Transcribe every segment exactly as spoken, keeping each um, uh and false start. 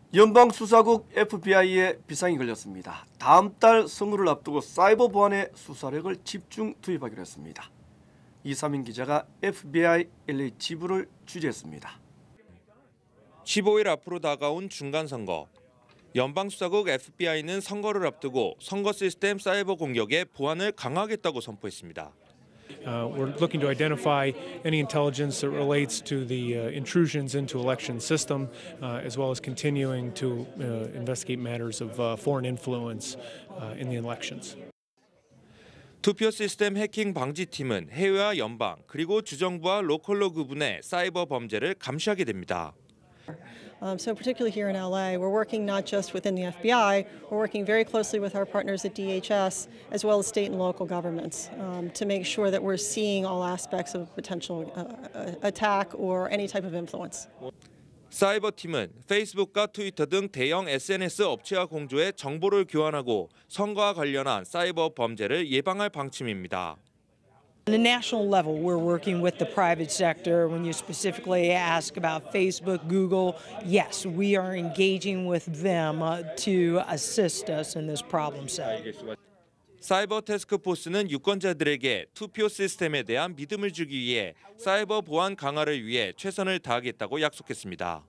연방수사국 에프비아이에 비상이 걸렸습니다. 다음 달 선거를 앞두고 사이버 보안에 수사력을 집중 투입하기로 했습니다. 이삼인 기자가 에프비아이 엘에이 지부를 취재했습니다. 십오 일 앞으로 다가온 중간선거. 연방수사국 에프비아이는 선거를 앞두고 선거 시스템 사이버 공격에 보안을 강화하겠다고 선포했습니다. Uh, we're looking to identify any intelligence that relates to the uh, intrusions into election system, uh, as well as continuing to uh, investigate matters of uh, foreign influence uh, in the elections. 투표 시스템 해킹 방지팀은 해외와 연방 그리고 주정부와 로컬로 구분해 사이버 범죄를 감시하게 됩니다. Um, so particularly here in L A, we're working not just within the F B I, we're working very closely with our partners at D H S, as well as state and local governments, um, to make sure that we're seeing all aspects of potential uh, attack or any type of influence. 사이버팀은 페이스북과 트위터 등 대형 에스엔에스 업체와 공조해 정보를 교환하고 선거와 관련한 사이버 범죄를 예방할 방침입니다. On the national level, we're working with the private sector. When you specifically ask about Facebook, Google, yes, we are engaging with them uh, to assist us in this problem set. 사이버 태스크포스는 유권자들에게 투표 시스템에 대한 믿음을 주기 위해 사이버 보안 강화를 위해 최선을 다하겠다고 약속했습니다.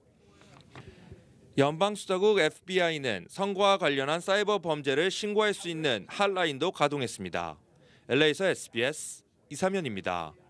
연방수사국 에프비아이는 선거와 관련한 사이버 범죄를 신고할 수 있는 핫라인도 가동했습니다. 엘에이에서 에스비에스 이삼현입니다.